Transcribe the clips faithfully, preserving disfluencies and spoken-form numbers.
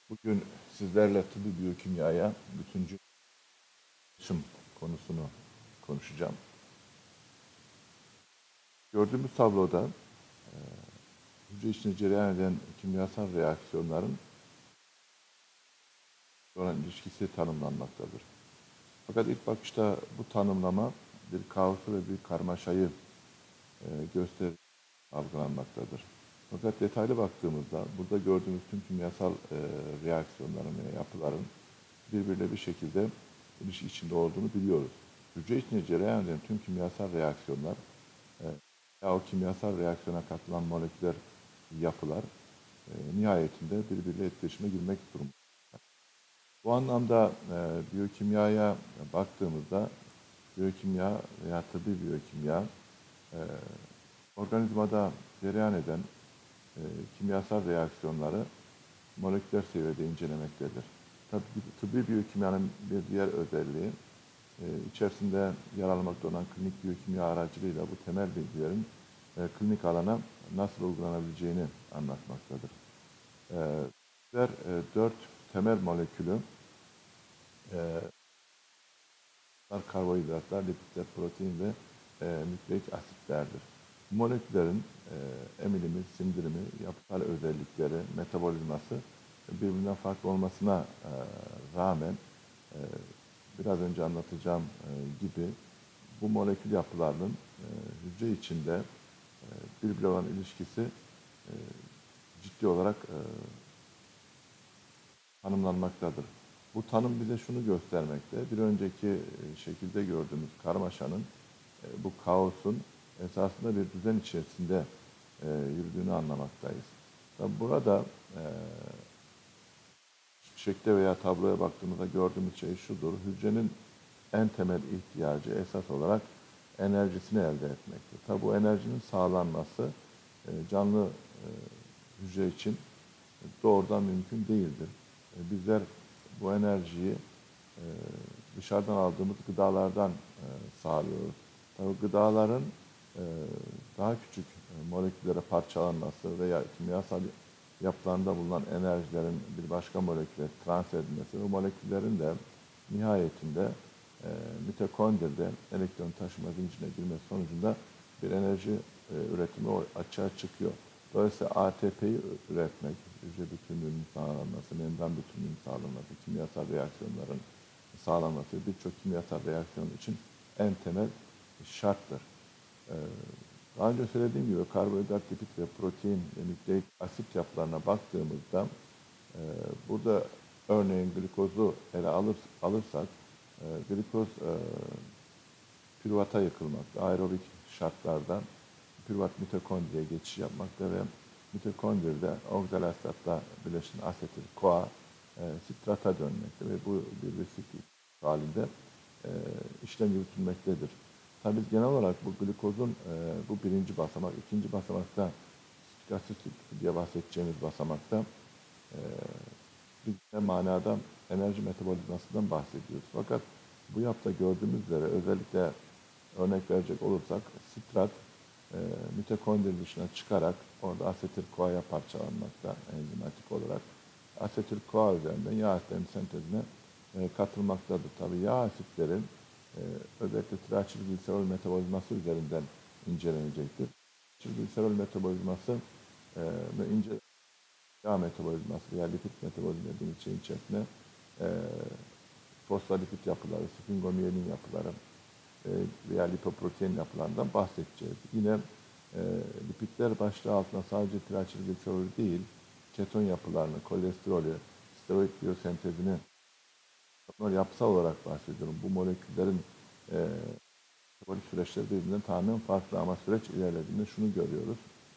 Bugün sizlerle tıbbi biyokimyaya bütüncül yaklaşım konusunu konuşacağım. Gördüğümüz tabloda e, hücre içinde cereyan eden kimyasal reaksiyonların olan ilişkisi tanımlanmaktadır. Fakat ilk bakışta bu tanımlama bir kaosu ve bir karmaşayı e, gösterir, algılanmaktadır. Fakat detaylı baktığımızda burada gördüğümüz tüm kimyasal e, reaksiyonların ve yapıların birbiriyle bir şekilde ilişki içinde olduğunu biliyoruz. Hücre içinde cereyan eden tüm kimyasal reaksiyonlar e, ya o kimyasal reaksiyona katılan moleküler yapılar e, nihayetinde birbiriyle etkileşime girmek durumunda. Bu anlamda e, biyokimyaya baktığımızda biyokimya veya tıbbi biyokimya e, organizmada cereyan eden e, kimyasal reaksiyonları moleküler seviyede incelemektedir. Tabii tıbbi biyokimyanın bir diğer özelliği e, içerisinde yer almakta olan klinik biyokimya aracılığıyla bu temel bilgilerin e, klinik alana nasıl uygulanabileceğini anlatmaktadır. E, bizler e, dört temel molekülü e, karbonhidratlar, lipidler, protein ve e, nükleik asitlerdir. Bu moleküllerin e, emilimi, sindirimi, yapısal özellikleri, metabolizması birbirinden farklı olmasına e, rağmen e, biraz önce anlatacağım e, gibi bu molekül yapılarının e, hücre içinde e, birbirine olan ilişkisi e, ciddi olarak e, tanımlanmaktadır. Bu tanım bize şunu göstermekte, bir önceki e, şekilde gördüğümüz karmaşanın, e, bu kaosun esasında bir düzen içerisinde e, yürüdüğünü anlamaktayız. Tabi burada e, şekle veya tabloya baktığımızda gördüğümüz şey şudur, hücrenin en temel ihtiyacı esas olarak enerjisini elde etmektir. Tabi bu enerjinin sağlanması e, canlı e, hücre için doğrudan mümkün değildir. E, bizler bu enerjiyi e, dışarıdan aldığımız gıdalardan e, sağlıyoruz. Tabii gıdaların e, daha küçük e, moleküllere parçalanması veya kimyasal yapılarında bulunan enerjilerin bir başka moleküle transfer edilmesi ve moleküllerin de nihayetinde e, mitokondride elektron taşıma zincirine girmesi sonucunda bir enerji e, üretimi açığa çıkıyor. Dolayısıyla A T P'yi üretmek, hücre bütünlüğünün sağlanması, membran bütünlüğünün sağlanması, kimyasal reaksiyonların sağlanması birçok kimyasal reaksiyon için en temel şarttır. Ee, daha önce söylediğim gibi karbonhidrat, lipid ve protein ve nükleik asit yapılarına baktığımızda e, burada örneğin glikozu ele alır, alırsak e, glikoz e, püruvata yıkılmakta, aerobik şartlarda pürüvat mitokondriye geçiş yapmakta ve mitokondride oksalastatla birleşen asetil CoA e, sitrata dönmekte ve bu bir bisiklet halinde e, işlem yürütülmektedir. Tabii biz genel olarak bu glikozun e, bu birinci basamak, ikinci basamakta sitrikastit diye bahsedeceğimiz basamakta e, bir manada enerji metabolizmasından bahsediyoruz. Fakat bu yapıda gördüğümüz üzere özellikle örnek verecek olursak sitrat e, mitokondri dışına çıkarak orada asetil-CoA'ya parçalanmakta enzimatik olarak. Asetil-CoA üzerinden yağ asitlerinin sentezine e, katılmaktadır. Tabii yağ asitlerin e, özellikle triaçilgliserol metabolizması üzerinden incelenecektir. Triaçilgliserol metabolizması e, ve ince yağ metabolizması veya lipid metabolizması dediğimiz şeyin içerisinde e, fosfolipid yapıları, sfingomiyelin yapıları, veya lipoprotein yapılarından bahsedeceğiz. Yine e, lipidler başlığı altında sadece triaçilgliserol değil, keton yapılarını, kolesterolü, steroid biyosentezini yapısal olarak bahsediyorum. Bu moleküllerin e, metabolik süreçleri birbirinden tamamen farklı ama süreç ilerlediğinde şunu görüyoruz.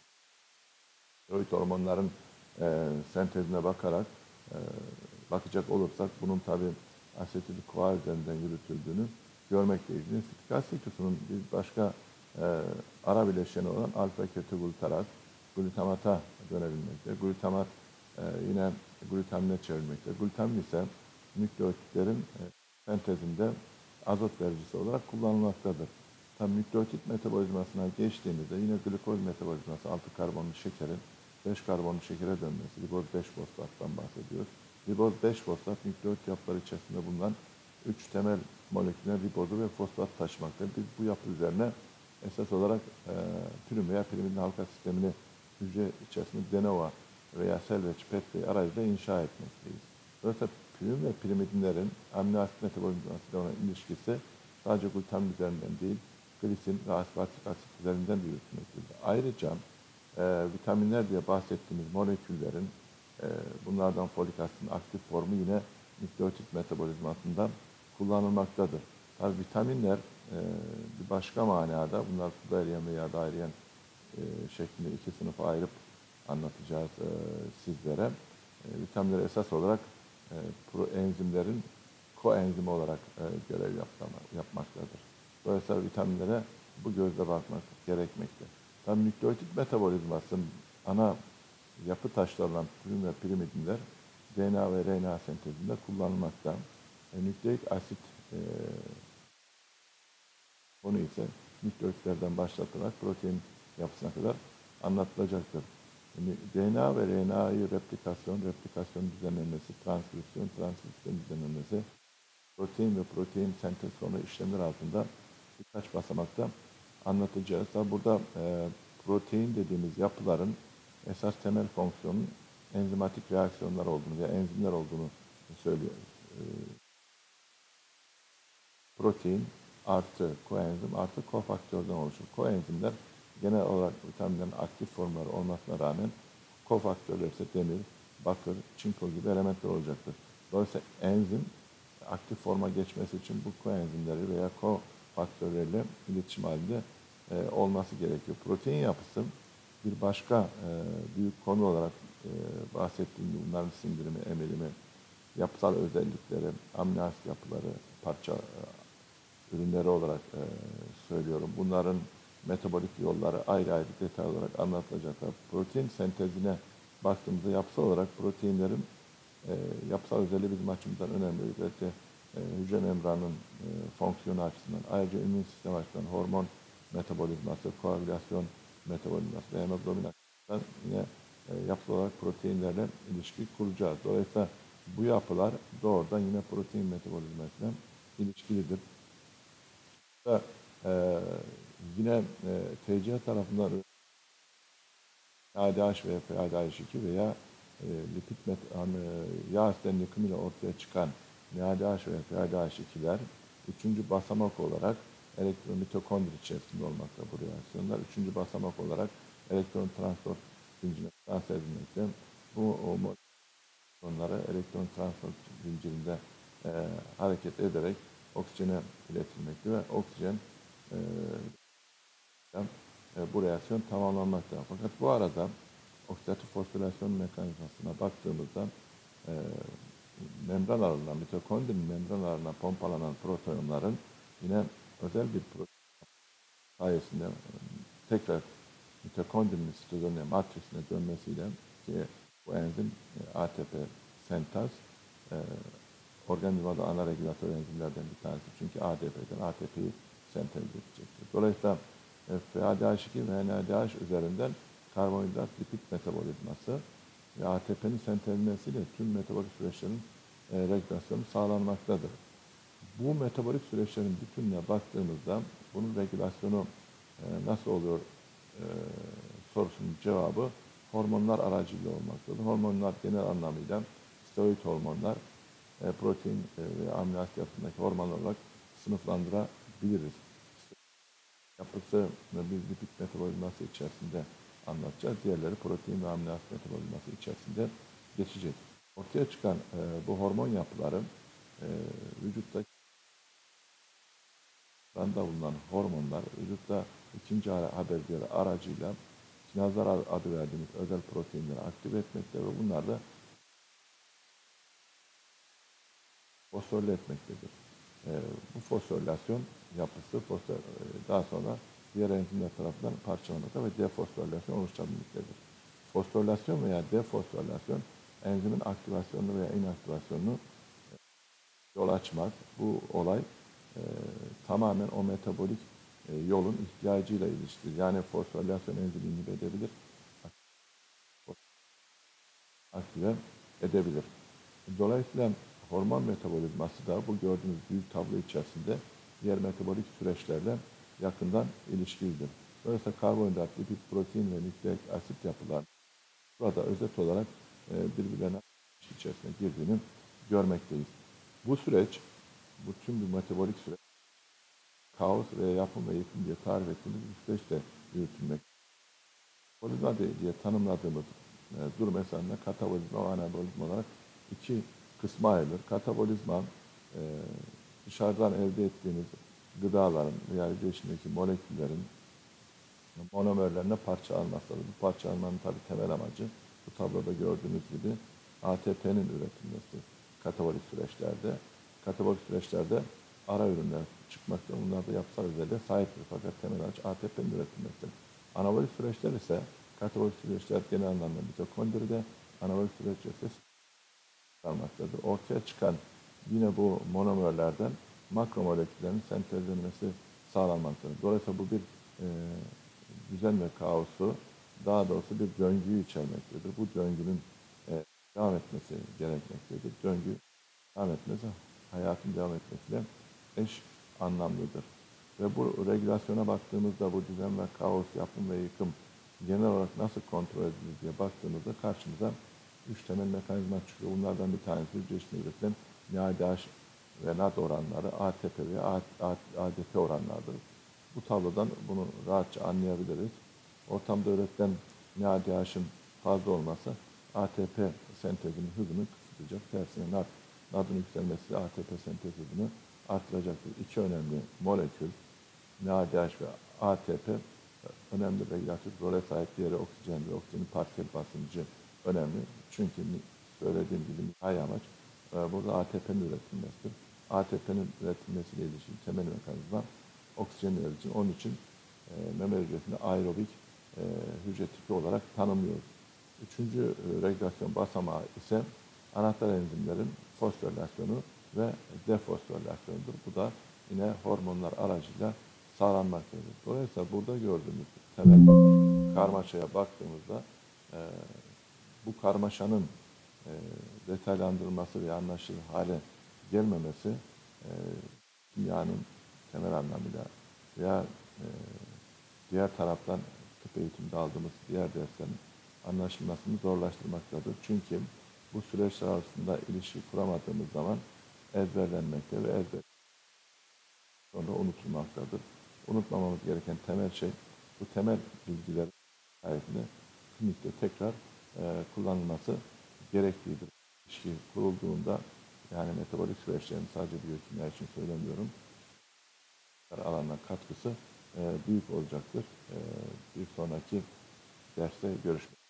Steroid hormonların e, sentezine bakarak e, bakacak olursak bunun tabi asetil-CoA üzerinden yürütüldüğünü görmekteyiz. Sitrikal siklusunun bir başka e, ara bileşeni olan alfa-ketoglutarát, glutamata dönebilmekte. Glutamat e, yine glutamine çevrilmekte. Glutamin ise nükleotitlerin e, sentezinde azot vericisi olarak kullanılmaktadır. Tabii nükleotit metabolizmasına geçtiğimizde yine glikoz metabolizması altı karbonlu şekerin beş karbonlu şekere dönmesi, glikoz beş fosfattan bahsediyoruz. Riboz beş fosfat nükleotit yapıları içerisinde bulunan üç temel moleküller ribozu ve fosfat taşımaktadır. Biz bu yapı üzerine esas olarak e, pürün veya pirimidin halka sistemini hücre içerisinde de novo veya Selvedge Petri aracılığıyla inşa etmekteyiz. Dolayısıyla pürin ve pirimidinlerin amino asit metabolizmasıyla olan ilişkisi sadece glutamin üzerinden değil, glisin ve aspartik asit üzerinden de yürütülmektedir. Ayrıca e, vitaminler diye bahsettiğimiz moleküllerin, e, bunlardan folik asitin aktif formu yine nükleotit metabolizmasında kullanılmaktadır. Tabii vitaminler e, bir başka manada, bunlar suda eriyen veya yağda eriyen e, şeklinde iki sınıfa ayırıp anlatacağız e, sizlere. E, vitaminler esas olarak e, proenzimlerin koenzimi olarak e, görev yapma, yapmaktadır. Dolayısıyla vitaminlere bu gözle bakmak gerekmekte. Tabii nükleotit metabolizmasının ana yapı taşları olan pürin ve pirimidinler D N A ve R N A sentezinde kullanılmakta. E, nükleik asit e, konu ise nükleotitlerden başlatılarak protein yapısına kadar anlatılacaktır. Yani D N A ve R N A'yı replikasyon, replikasyon düzenlenmesi, transkripsiyon, transkripsiyon düzenlenmesi, protein ve protein sentez sonu işlemler altında birkaç basamakta anlatacağız. Tabi burada e, protein dediğimiz yapıların esas temel fonksiyonun enzimatik reaksiyonlar olduğunu veya enzimler olduğunu söylüyor. E, protein artı koenzim artı kofaktörden oluşur. Koenzimler genel olarak vitaminlerin aktif formları olmasına rağmen kofaktörler ise demir, bakır, çinko gibi elementler olacaktır. Dolayısıyla enzim aktif forma geçmesi için bu koenzimleri veya kofaktörlerle iletişim halinde e, olması gerekiyor. Protein yapısı bir başka e, büyük konu olarak e, bahsettiğim bunların sindirimi, emilimi, yapısal özellikleri, amino asit yapıları, parça e, ürünleri olarak e, söylüyorum. Bunların metabolik yolları ayrı ayrı detay olarak anlatılacaklar. Protein sentezine baktığımızda yapısal olarak proteinlerin e, yapısal özelliği bizim açımızdan önemli. Özellikle e, hücre membranının e, fonksiyonu açısından, ayrıca immün sistem açısından hormon metabolizması, koagülasyon metabolizması ve hemoglobin açısından yine e, yapısal olarak proteinlerle ilişki kuracağız. Dolayısıyla bu yapılar doğrudan yine protein metabolizmasıyla ilişkilidir. Ve e, yine e, T C A tarafından A D H veya F A D H iki veya e, lipid met, yani, yağ asitlerinin yıkımıyla ortaya çıkan N A D H veya F A D H ikiler üçüncü basamak olarak elektron mitokondri içerisinde olmakta bu reaksiyonlar. Üçüncü basamak olarak elektron transport zincirine transfer edilmekte. Bu onlara elektron transport zincirinde e, hareket ederek oksijene iletilmekte ve oksijen e, e, bu reaksiyon tamamlanmakta. Fakat bu arada oksidatif fosforilasyon mekanizmasına baktığımızda e, membran aralığına, mitokondrinin membran aralığına pompalanan protonların yine özel bir protein sayesinde e, tekrar mitokondrinin sitozolüne matrisine dönmesiyle ki bu enzim e, A T P sentaz e, organizmada ana regülatör enzimlerden bir tanesi. Çünkü A D P'den A T P'yi sentez edecektir. Dolayısıyla e, F A D H iki ve N A D H üzerinden karbonhidrat lipid metabolizması ve A T P'nin sentezlenmesiyle tüm metabolik süreçlerin e, regülasyonu sağlanmaktadır. Bu metabolik süreçlerin bütününe baktığımızda bunun regülasyonu e, nasıl oluyor e, sorusunun cevabı hormonlar aracılığıyla olmaktadır. Hormonlar genel anlamıyla steroid hormonlar, e, protein e, ve amino asit yapısındaki hormonlar olarak sınıflandırabiliriz. Yapısı ve bir lipid metabolizması içerisinde anlatacağız. Diğerleri protein ve amino asit metabolizması içerisinde geçecek. Ortaya çıkan e, bu hormon yapıları e, vücutta randa bulunan hormonlar vücutta ikinci habercileri aracıyla kinazlar adı verdiğimiz özel proteinleri aktive etmekte ve bunlar da fosforile etmektedir. E, bu fosforilasyon yapısı fosfor, e, daha sonra diğer enzimler tarafından parçalanmakta ve defosforilasyon oluşturabilmektedir. Fosforilasyon veya defosforilasyon enzimin aktivasyonunu veya inaktivasyonunu e, yol açmak. Bu olay e, tamamen o metabolik e, yolun ihtiyacıyla ilişkili. Yani fosforilasyon enzimi inhibe edebilir, aktive edebilir. Dolayısıyla hormon metabolizması da bu gördüğünüz büyük tablo içerisinde diğer metabolik süreçlerle yakından ilişkilidir. Dolayısıyla karbonhidrat, lipid, protein ve nükleik asit yapılar burada özet olarak e, birbirlerine ilişki içerisine girdiğini görmekteyiz. Bu süreç, bu tüm bir metabolik süreç, kaos ve yapım ve yıkım diye tarif ettiğimiz bir süreçte yürütülmek. Metabolizma diye tanımladığımız e, durum esasında katabolizma ve anabolizma olarak iki kısma ayrılır. Katabolizma e, dışarıdan elde ettiğimiz gıdaların veya hücre içindeki moleküllerin monomerlerine parçalanmasıdır. Bu parçalanmanın tabi temel amacı bu tabloda gördüğünüz gibi A T P'nin üretilmesi katabolik süreçlerde. Katabolik süreçlerde ara ürünler çıkmakta. Bunlar da yapısal özelliğe sahiptir. Fakat temel amaç A T P'nin üretilmesidir. Anabolik süreçler ise katabolik süreçler genel anlamda mitokondride, anabolik süreçler ise almaktadır. Ortaya çıkan yine bu monomerlerden makromoleküllerin sentezlenmesi sağlanmaktadır. Dolayısıyla bu bir e, düzen ve kaosu, daha doğrusu bir döngüyü içermektedir. Bu döngünün e, devam etmesi gerekmektedir. Döngü devam etmesi, hayatın devam etmesiyle eş anlamlıdır. Ve bu regülasyona baktığımızda bu düzen ve kaos, yapım ve yıkım genel olarak nasıl kontrol edilir diye baktığımızda karşımıza üç temel mekanizma çıkıyor. Bunlardan bir tanesi hücre içinde üretilen N A D H ve N A D oranları, A T P ve A D P oranlarıdır. Bu tablodan bunu rahatça anlayabiliriz. Ortamda üretilen N A D H'ın fazla olması A T P sentezinin hızını kısıtlayacak. Tersine N A D, N A D'ın yükselmesi A T P sentez hızını artıracaktır. İki önemli molekül N A D H ve A T P önemli regülatör role sahip. Diğeri oksijen ve oksijenin parsiyel basıncı önemli. Çünkü söylediğim gibi nihai amaç burada A T P'nin üretilmesidir. A T P'nin üretilmesiyle ilişkin temel mekanizma oksijen için. Onun için e, meme hücresini aerobik e, hücre tipi olarak tanımlıyoruz. Üçüncü e, regülasyon basamağı ise anahtar enzimlerin fosforilasyonu ve defosforilasyonudur. Bu da yine hormonlar aracıyla sağlanmaktadır. Dolayısıyla burada gördüğümüz temel karmaşaya baktığımızda e, bu karmaşanın e, detaylandırılması ve anlaşılır hale gelmemesi e, kimyanın temel anlamıyla veya e, diğer taraftan tıp eğitiminde aldığımız diğer derslerin anlaşılmasını zorlaştırmaktadır. Çünkü bu süreçler arasında ilişki kuramadığımız zaman ezberlenmekte ve ezber sonra unutulmaktadır. Unutmamamız gereken temel şey bu temel bilgiler sayesinde klinikte tekrar e, kullanılması gereklidir. İlişki kurulduğunda yani metabolik süreçlerin sadece biyokimya için söylemiyorum alanına katkısı e, büyük olacaktır. E, bir sonraki derste görüşmek üzere.